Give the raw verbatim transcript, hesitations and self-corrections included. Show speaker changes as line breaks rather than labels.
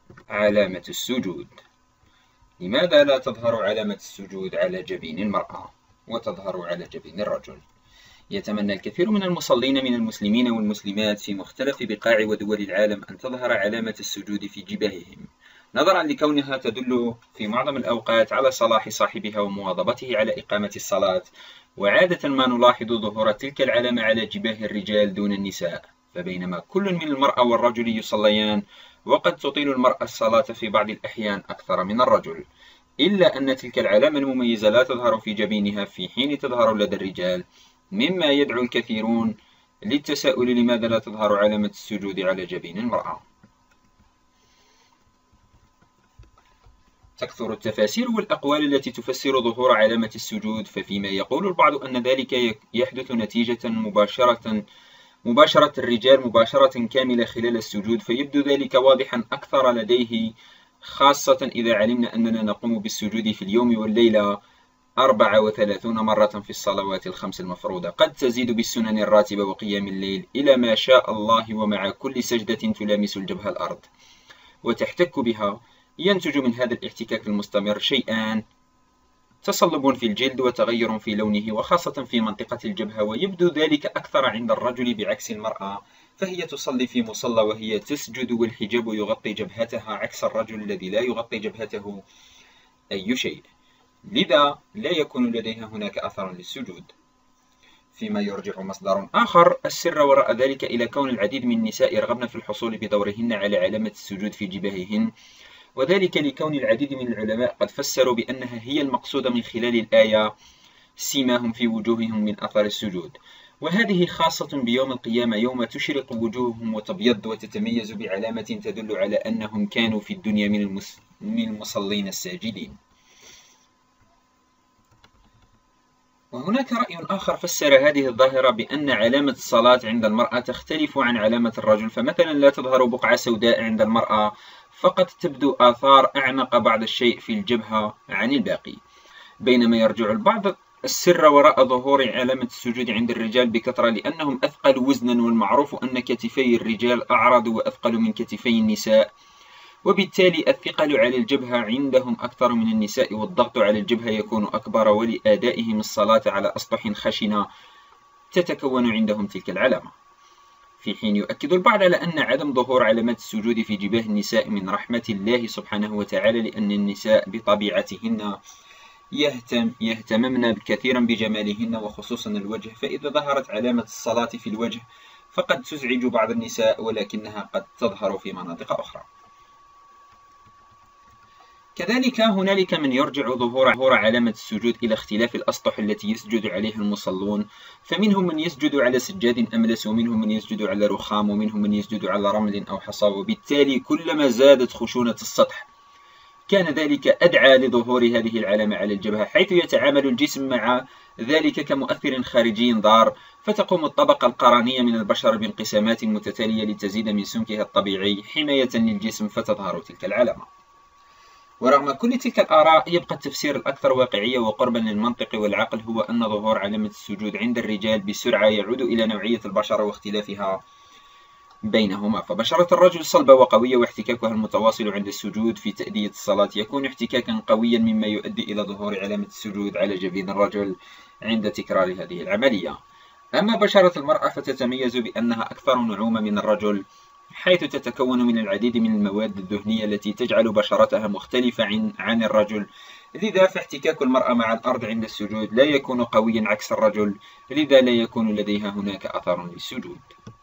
علامة السجود. لماذا لا تظهر علامة السجود على جبين المرأة وتظهر على جبين الرجل؟ يتمنى الكثير من المصلين من المسلمين والمسلمات في مختلف بقاع ودول العالم أن تظهر علامة السجود في جباههم، نظرا لكونها تدل في معظم الأوقات على صلاح صاحبها ومواظبته على إقامة الصلاة، وعادة ما نلاحظ ظهور تلك العلامة على جباه الرجال دون النساء، فبينما كل من المرأة والرجل يصليان، وقد تطيل المرأة الصلاة في بعض الأحيان أكثر من الرجل، إلا أن تلك العلامة المميزة لا تظهر في جبينها في حين تظهر لدى الرجال، مما يدعو الكثيرون للتساؤل لماذا لا تظهر علامة السجود على جبين المرأة. تكثر التفاسير والأقوال التي تفسر ظهور علامة السجود، ففيما يقول البعض أن ذلك يحدث نتيجة مباشرة مباشرة الرجال مباشرة كاملة خلال السجود، فيبدو ذلك واضحا أكثر لديه، خاصة إذا علمنا أننا نقوم بالسجود في اليوم والليلة أربع وثلاثين مرة في الصلوات الخمس المفروضة، قد تزيد بالسنن الراتبة وقيام الليل إلى ما شاء الله، ومع كل سجدة تلامس الجبهة الأرض وتحتك بها. ينتج من هذا الاحتكاك المستمر شيئان: تصلب في الجلد وتغير في لونه، وخاصة في منطقة الجبهة، ويبدو ذلك أكثر عند الرجل بعكس المرأة، فهي تصلي في مصلى وهي تسجد والحجاب يغطي جبهتها، عكس الرجل الذي لا يغطي جبهته أي شيء، لذا لا يكون لديها هناك أثر للسجود. فيما يرجع مصدر آخر السر وراء ذلك إلى كون العديد من النساء يرغبن في الحصول بدورهن على علامة السجود في جباههن، وذلك لكون العديد من العلماء قد فسروا بأنها هي المقصودة من خلال الآية: سيماهم في وجوههم من أثر السجود، وهذه خاصة بيوم القيامة يوم تشرق وجوههم وتبيض وتتميز بعلامة تدل على أنهم كانوا في الدنيا من المصلين الساجدين. وهناك رأي آخر فسر هذه الظاهرة بأن علامة الصلاة عند المرأة تختلف عن علامة الرجل، فمثلا لا تظهر بقعة سوداء عند المرأة، فقط تبدو آثار أعمق بعض الشيء في الجبهة عن الباقي، بينما يرجع البعض السر وراء ظهور علامة السجود عند الرجال بكثرة لأنهم أثقل وزنا، والمعروف أن كتفي الرجال أعرض وأثقل من كتفي النساء، وبالتالي الثقل على الجبهة عندهم أكثر من النساء، والضغط على الجبهة يكون أكبر، ولأدائهم الصلاة على أسطح خشنة تتكون عندهم تلك العلامة. في حين يؤكد البعض على أن عدم ظهور علامات السجود في جباه النساء من رحمة الله سبحانه وتعالى، لأن النساء بطبيعتهن يهتم يهتممن كثيرا بجمالهن وخصوصا الوجه، فإذا ظهرت علامة الصلاة في الوجه فقد تزعج بعض النساء، ولكنها قد تظهر في مناطق أخرى. كذلك هنالك من يرجع ظهور علامة السجود إلى اختلاف الأسطح التي يسجد عليها المصلون، فمنهم من يسجد على سجاد أملس، ومنهم من يسجد على رخام، ومنهم من يسجد على رمل أو حصى، وبالتالي كلما زادت خشونة السطح كان ذلك أدعى لظهور هذه العلامة على الجبهة، حيث يتعامل الجسم مع ذلك كمؤثر خارجي ضار، فتقوم الطبقة القرنية من البشرة بانقسامات متتالية لتزيد من سمكها الطبيعي حماية للجسم، فتظهر تلك العلامة. ورغم كل تلك الآراء يبقى التفسير الأكثر واقعية وقربا للمنطق والعقل هو أن ظهور علامة السجود عند الرجال بسرعة يعود إلى نوعية البشرة واختلافها بينهما، فبشرة الرجل صلبة وقوية، واحتكاكها المتواصل عند السجود في تأدية الصلاة يكون احتكاكا قويا، مما يؤدي إلى ظهور علامة السجود على جبين الرجل عند تكرار هذه العملية. أما بشرة المرأة فتتميز بأنها أكثر نعومة من الرجل، حيث تتكون من العديد من المواد الدهنية التي تجعل بشرتها مختلفة عن, عن الرجل، لذا فاحتكاك المرأة مع الأرض عند السجود لا يكون قويا عكس الرجل، لذا لا يكون لديها هناك أثر للسجود.